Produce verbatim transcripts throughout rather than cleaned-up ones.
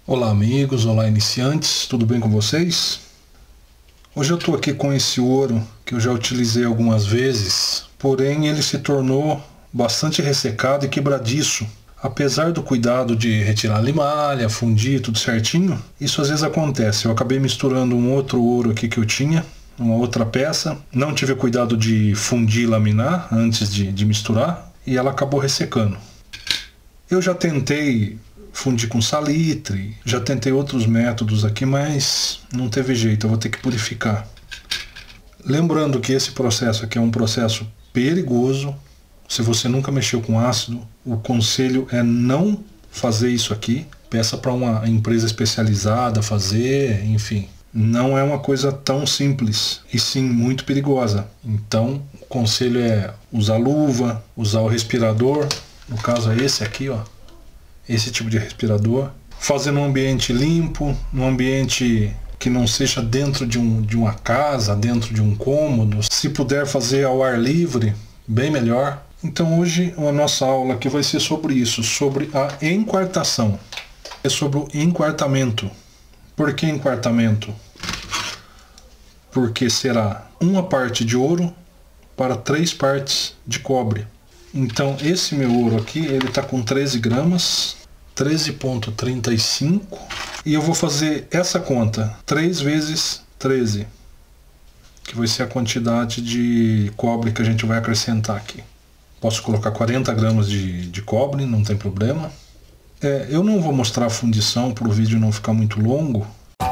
Olá amigos, olá iniciantes, tudo bem com vocês? Hoje eu estou aqui com esse ouro que eu já utilizei algumas vezes, porém ele se tornou bastante ressecado e quebradiço. Apesar do cuidado de retirar a limalha, fundir tudo certinho, isso às vezes acontece. Eu acabei misturando um outro ouro aqui que eu tinha, uma outra peça, não tive cuidado de fundir e laminar antes de, de misturar e ela acabou ressecando. Eu já tentei fundir com salitre, já tentei outros métodos aqui, mas não teve jeito, eu vou ter que purificar. Lembrando que esse processo aqui é um processo perigoso. Se você nunca mexeu com ácido, o conselho é não fazer isso aqui. Peça para uma empresa especializada fazer, enfim. Não é uma coisa tão simples e sim muito perigosa. Então, o conselho é usar luva, usar o respirador. No caso é esse aqui, ó. Esse tipo de respirador. Fazer num ambiente limpo, num ambiente que não seja dentro de, um, de uma casa, dentro de um cômodo. Se puder fazer ao ar livre, bem melhor. Então hoje a nossa aula aqui vai ser sobre isso, sobre a enquartação. É sobre o enquartamento. Por que enquartamento? Porque será uma parte de ouro para três partes de cobre. Então esse meu ouro aqui, ele está com treze gramas, treze vírgula trinta e cinco, e eu vou fazer essa conta, três vezes treze, que vai ser a quantidade de cobre que a gente vai acrescentar aqui. Posso colocar quarenta gramas de, de cobre, não tem problema. É, eu não vou mostrar a fundição para o vídeo não ficar muito longo.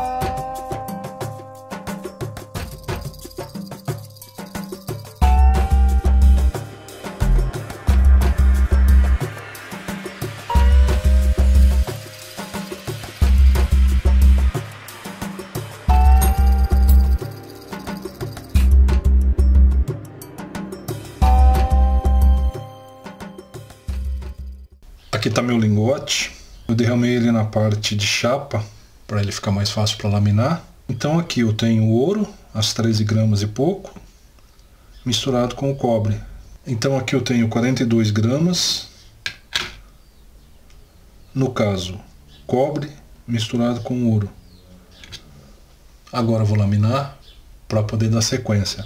Aqui está meu lingote, eu derramei ele na parte de chapa para ele ficar mais fácil para laminar. Então aqui eu tenho o ouro, as treze gramas e pouco, misturado com o cobre. Então aqui eu tenho quarenta e dois gramas, no caso cobre misturado com ouro. Agora eu vou laminar para poder dar sequência.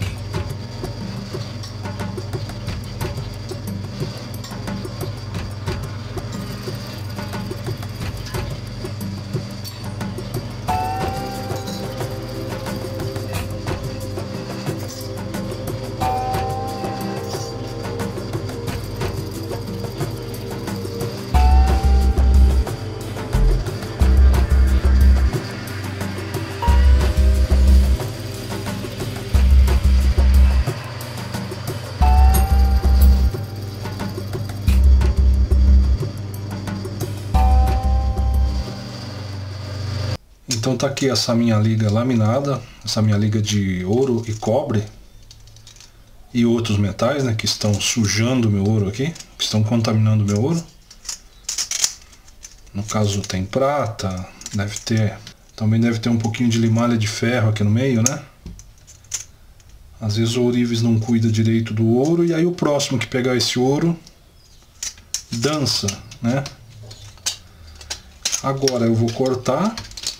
Então tá aqui essa minha liga laminada, essa minha liga de ouro e cobre e outros metais, né, que estão sujando o meu ouro aqui, que estão contaminando o meu ouro. No caso tem prata, deve ter, também deve ter um pouquinho de limalha de ferro aqui no meio, né? Às vezes o ourives não cuida direito do ouro e aí o próximo que pegar esse ouro dança, né? Agora eu vou cortar.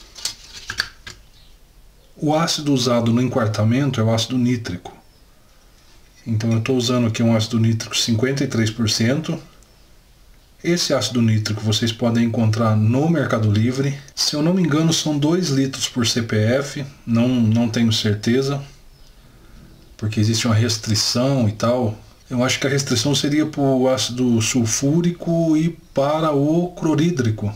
O ácido usado no enquartamento é o ácido nítrico. Então eu estou usando aqui um ácido nítrico cinquenta e três por cento. Esse ácido nítrico vocês podem encontrar no Mercado Livre. Se eu não me engano são dois litros por C P F, não, não tenho certeza, porque existe uma restrição e tal. Eu acho que a restrição seria para o ácido sulfúrico e para o clorídrico.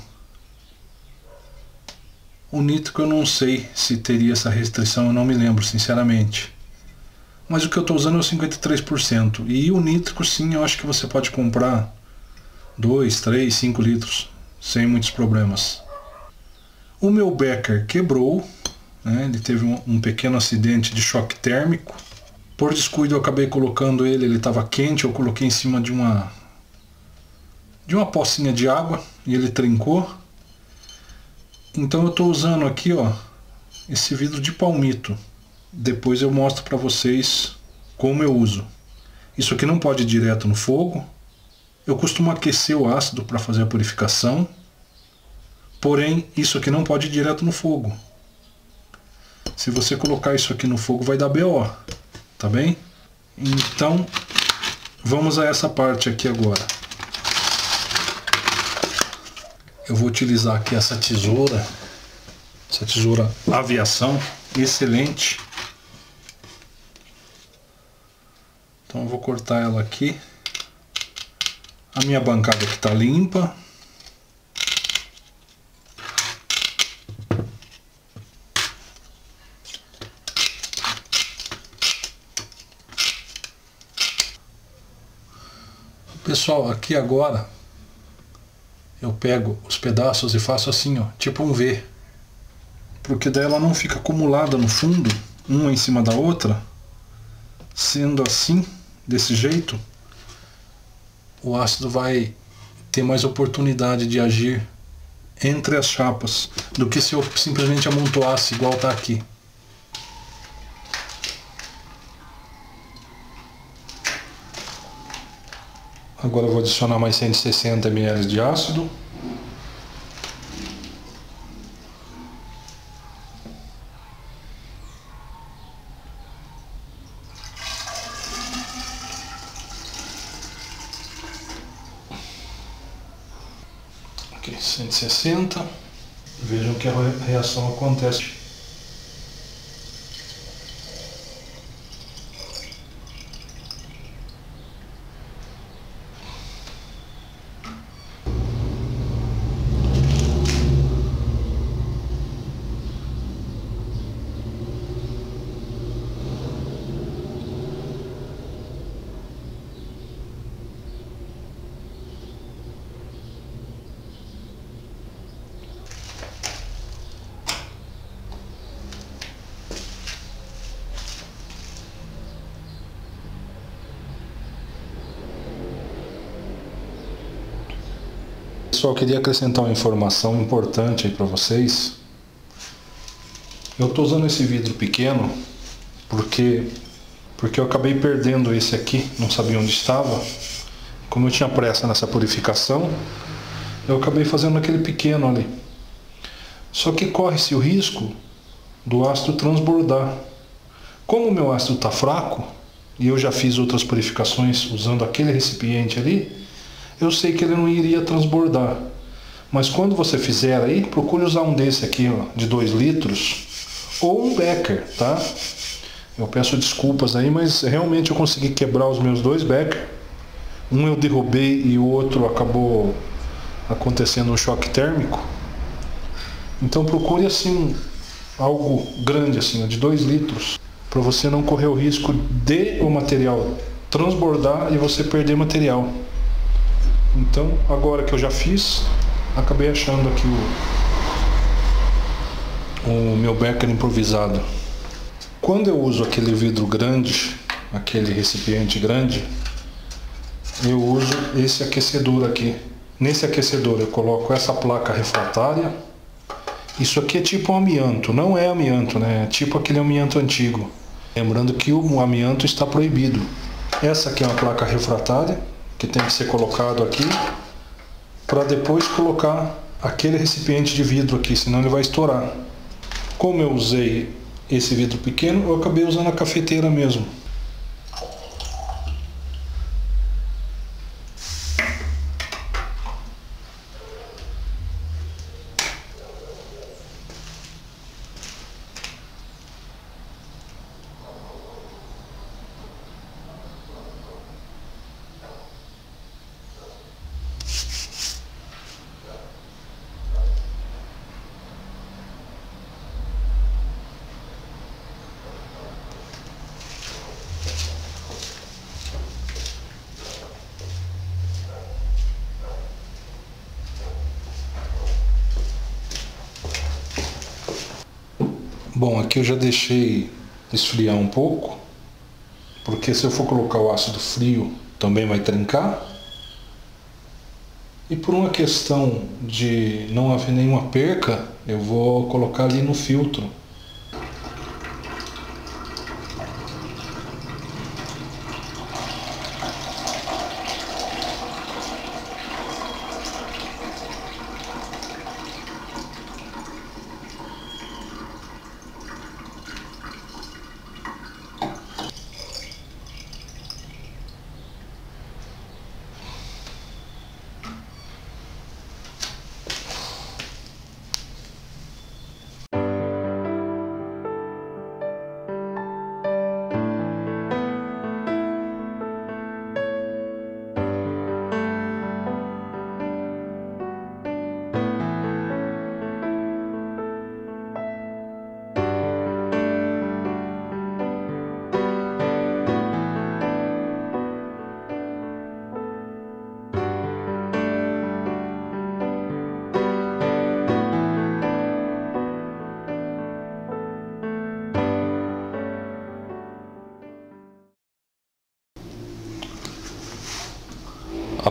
O nítrico eu não sei se teria essa restrição, eu não me lembro sinceramente. Mas o que eu estou usando é o cinquenta e três por cento. E o nítrico sim, eu acho que você pode comprar dois, três, cinco litros, sem muitos problemas. O meu becker quebrou, né? Ele teve um, um pequeno acidente de choque térmico. Por descuido eu acabei colocando ele, ele estava quente, eu coloquei em cima de uma, de uma pocinha de água e ele trincou. Então eu estou usando aqui, ó, esse vidro de palmito. Depois eu mostro para vocês como eu uso. Isso aqui não pode ir direto no fogo. Eu costumo aquecer o ácido para fazer a purificação. Porém, isso aqui não pode ir direto no fogo. Se você colocar isso aqui no fogo vai dar B O, tá bem? Então, vamos a essa parte aqui agora. Eu vou utilizar aqui essa tesoura, essa tesoura aviação, excelente. Então eu vou cortar ela aqui. A minha bancada aqui está limpa. Pessoal, aqui agora eu pego os pedaços e faço assim, ó, tipo um V. Porque daí ela não fica acumulada no fundo, uma em cima da outra. Sendo assim, desse jeito, o ácido vai ter mais oportunidade de agir entre as chapas do que se eu simplesmente amontoasse igual tá aqui. Agora eu vou adicionar mais cento e sessenta mililitros de ácido. Ok, cento e sessenta. Vejam que a reação acontece. Pessoal, queria acrescentar uma informação importante aí para vocês. Eu estou usando esse vidro pequeno porque porque eu acabei perdendo esse aqui, não sabia onde estava. Como eu tinha pressa nessa purificação, eu acabei fazendo aquele pequeno ali. Só que corre-se o risco do ácido transbordar. Como o meu ácido está fraco e eu já fiz outras purificações usando aquele recipiente ali, eu sei que ele não iria transbordar. Mas quando você fizer aí, procure usar um desse aqui, ó, de dois litros, ou um Becker, tá? Eu peço desculpas aí, mas realmente eu consegui quebrar os meus dois Becker. Um eu derrubei e o outro acabou acontecendo um choque térmico. Então procure assim, algo grande assim, ó, de dois litros, para você não correr o risco de o material transbordar e você perder material. Então, agora que eu já fiz, acabei achando aqui o, o meu Becker improvisado. Quando eu uso aquele vidro grande, aquele recipiente grande, eu uso esse aquecedor aqui. Nesse aquecedor eu coloco essa placa refratária. Isso aqui é tipo um amianto, não é amianto, né? É tipo aquele amianto antigo. Lembrando que o amianto está proibido. Essa aqui é uma placa refratária, que tem que ser colocado aqui, para depois colocar aquele recipiente de vidro aqui, senão ele vai estourar. Como eu usei esse vidro pequeno, eu acabei usando a cafeteira mesmo. Bom, aqui eu já deixei esfriar um pouco, porque se eu for colocar o ácido frio também vai trincar. E por uma questão de não haver nenhuma perca, eu vou colocar ali no filtro.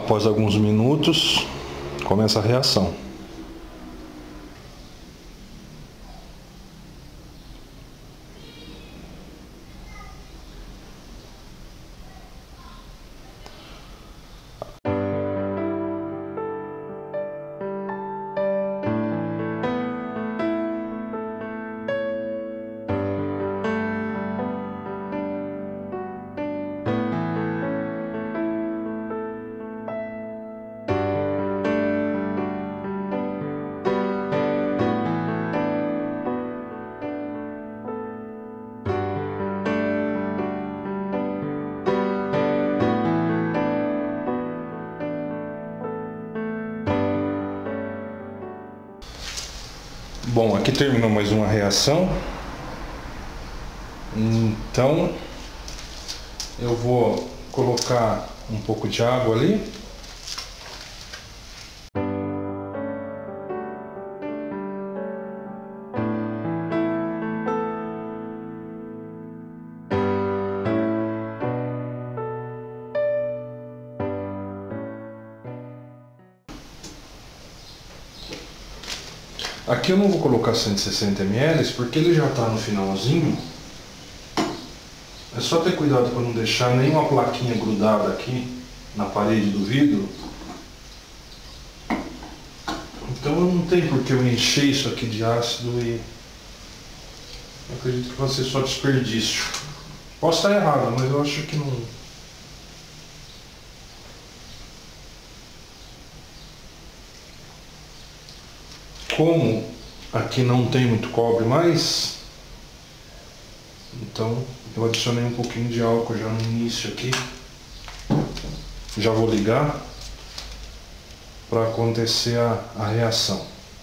Após alguns minutos, começa a reação. Bom, aqui terminou mais uma reação. Então eu vou colocar um pouco de água ali. Aqui eu não vou colocar cento e sessenta mililitros porque ele já está no finalzinho. É só ter cuidado para não deixar nenhuma plaquinha grudada aqui na parede do vidro. Então não tem por que eu encher isso aqui de ácido e eu acredito que vai ser só desperdício. Posso estar errado, mas eu acho que não. Como aqui não tem muito cobre mais, então eu adicionei um pouquinho de álcool já no início aqui. Já vou ligar para acontecer a, a reação.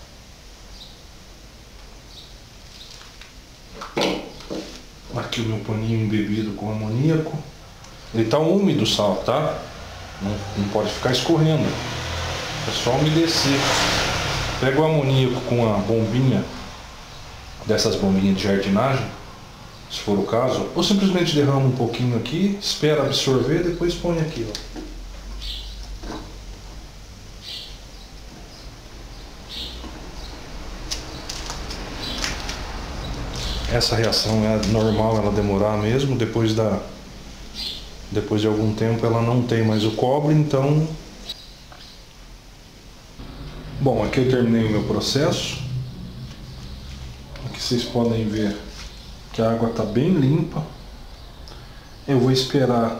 Aqui o meu paninho embebido com amoníaco. Ele está úmido o sal, tá? Não, não pode ficar escorrendo. É só umedecer. Pega o amoníaco com a bombinha, dessas bombinhas de jardinagem, se for o caso, ou simplesmente derrama um pouquinho aqui, espera absorver, depois põe aqui, ó. Essa reação é normal ela demorar mesmo, depois da depois de algum tempo ela não tem mais o cobre, então. Bom, aqui eu terminei o meu processo. Aqui vocês podem ver que a água está bem limpa. Eu vou esperar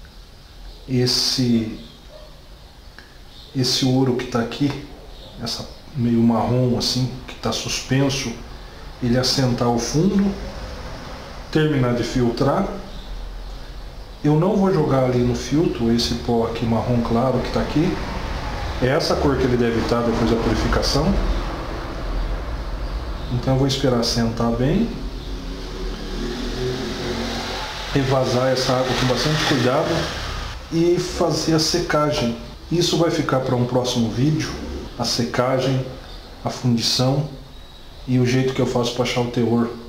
esse esse ouro que está aqui, essa meio marrom assim, que está suspenso, ele assentar ao fundo, terminar de filtrar. Eu não vou jogar ali no filtro esse pó aqui marrom claro que está aqui. É essa cor que ele deve estar depois da purificação. Então eu vou esperar sentar bem. Evasar essa água com bastante cuidado. E fazer a secagem. Isso vai ficar para um próximo vídeo. A secagem, a fundição e o jeito que eu faço para achar o teor